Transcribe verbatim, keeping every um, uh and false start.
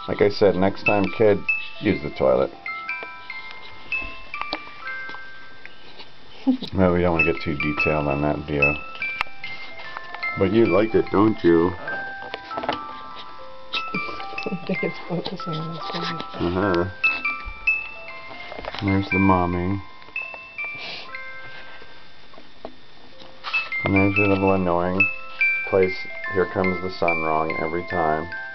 Like I said, next time, kid, use the toilet. Well, we don't want to get too detailed on that video. But you like it, don't you? I think it's focusing on his face. Uh-huh. And there's the mommy. And there's your little annoying place. Here comes the sun wrong every time.